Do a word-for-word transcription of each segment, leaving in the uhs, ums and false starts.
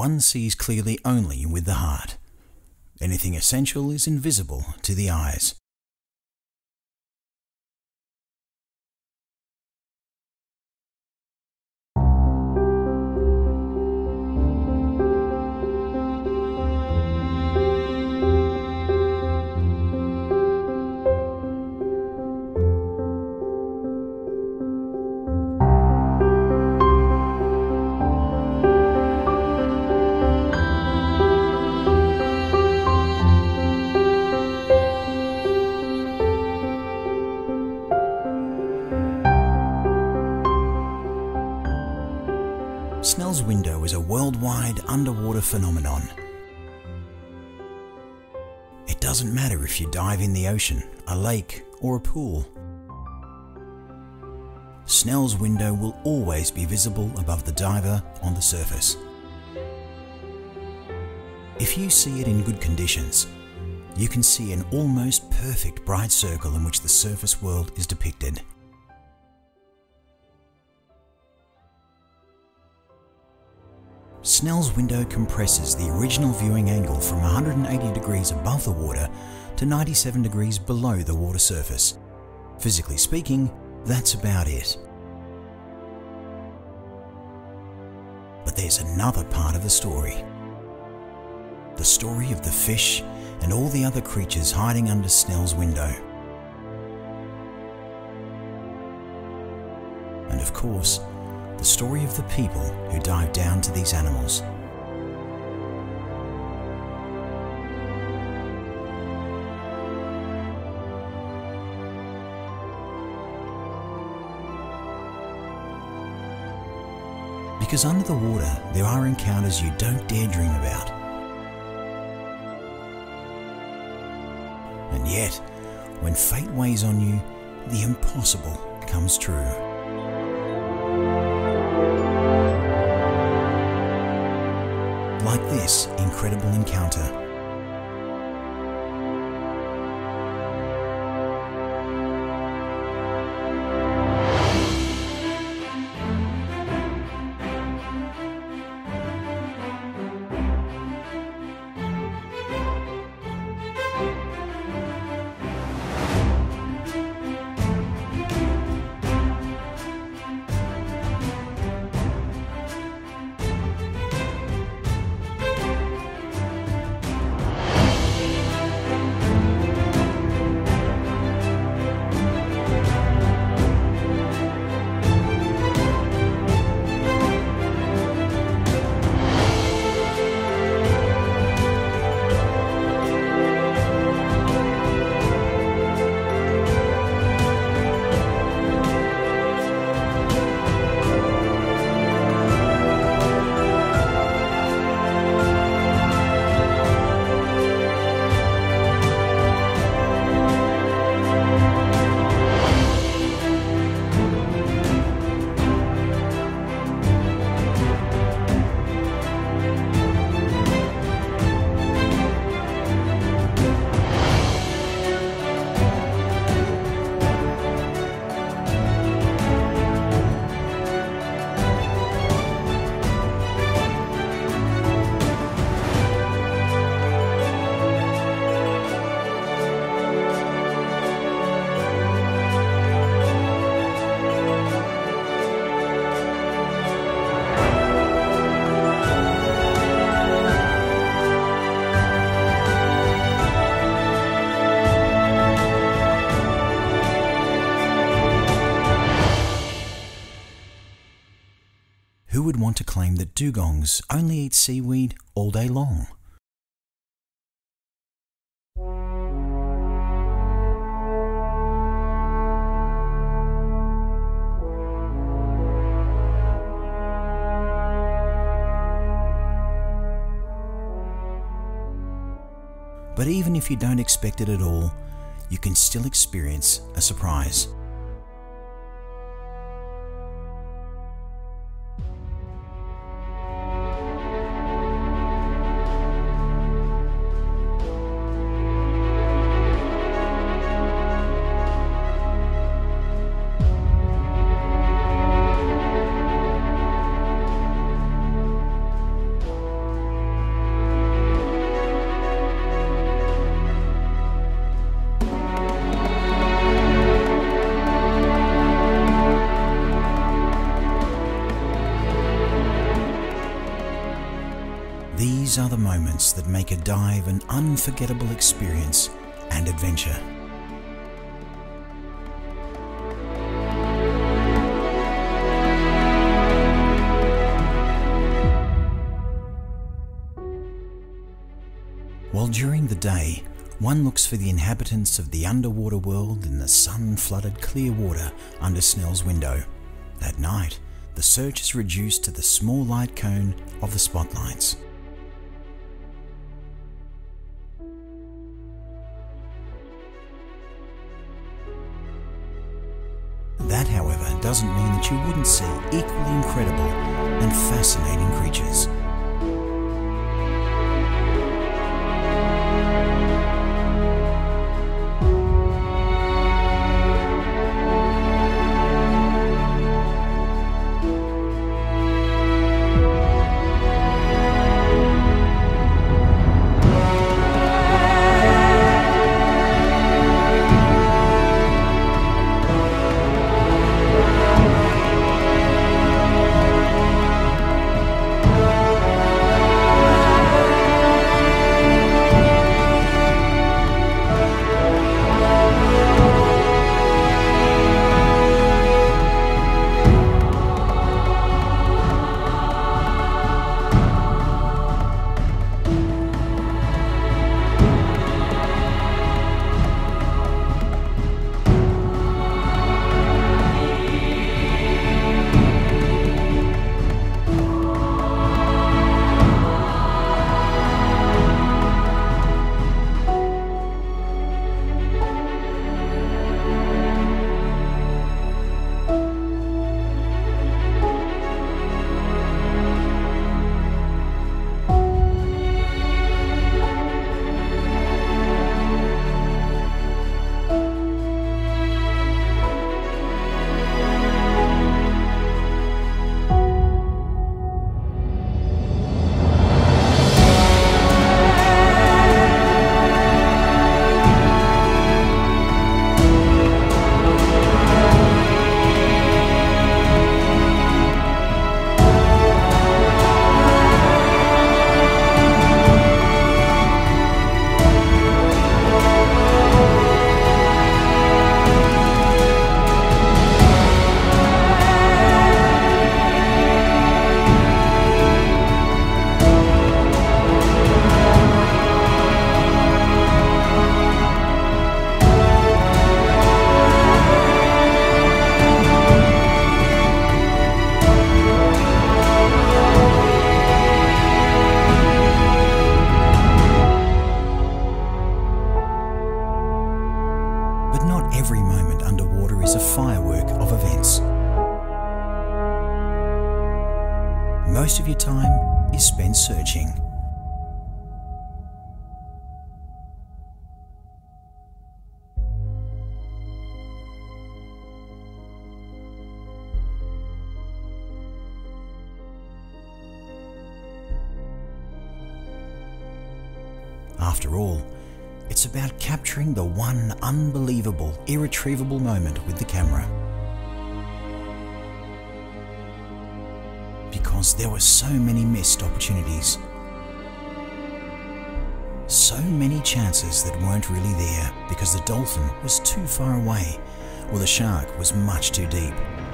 one sees clearly only with the heart. Anything essential is invisible to the eyes. Snell's window is a worldwide underwater phenomenon. It doesn't matter if you dive in the ocean, a lake, or a pool. Snell's window will always be visible above the diver on the surface. If you see it in good conditions, you can see an almost perfect bright circle in which the surface world is depicted. Snell's window compresses the original viewing angle from one hundred eighty degrees above the water to ninety-seven degrees below the water surface. Physically speaking, that's about it. But there's another part of the story. The story of the fish and all the other creatures hiding under Snell's window. And of course, the story of the people who dive down to these animals. Because under the water, there are encounters you don't dare dream about. And yet, when fate weighs on you, the impossible comes true. Like this incredible encounter. Who would want to claim that dugongs only eat seaweed all day long? But even if you don't expect it at all, you can still experience a surprise. These are the moments that make a dive an unforgettable experience and adventure. While during the day, one looks for the inhabitants of the underwater world in the sun-flooded clear water under Snell's window. At night, the search is reduced to the small light cone of the spotlights. That, however, doesn't mean that you wouldn't see equally incredible and fascinating creatures. Every moment underwater is a firework of events. Most of your time is spent searching. After all, it's about capturing the one unbelievable, irretrievable moment with the camera. Because there were so many missed opportunities. So many chances that weren't really there because the dolphin was too far away or the shark was much too deep.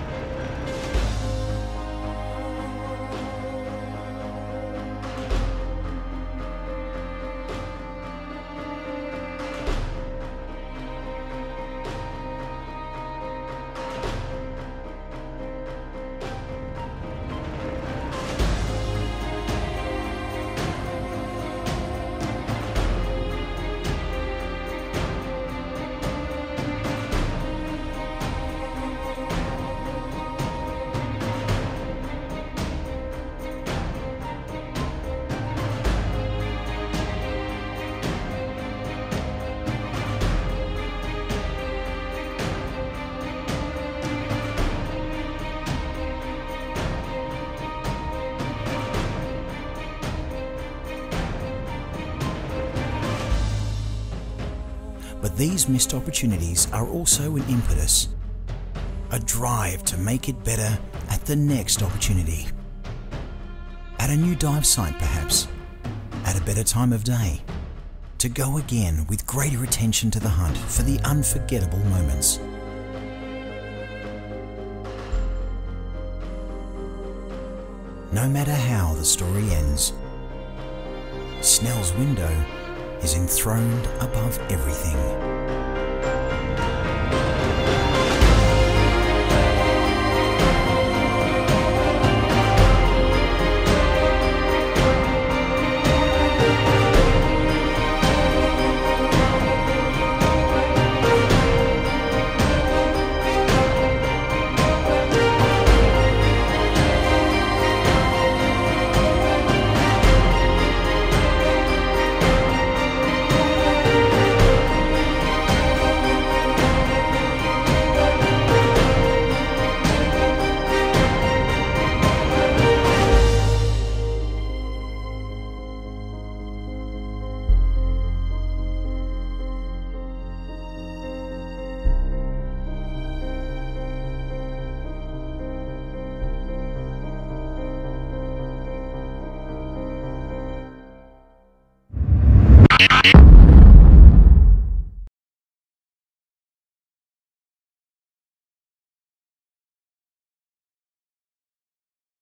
But these missed opportunities are also an impetus, a drive to make it better at the next opportunity. At a new dive site perhaps, at a better time of day, to go again with greater attention to the hunt for the unforgettable moments. No matter how the story ends, Snell's window is enthroned above everything.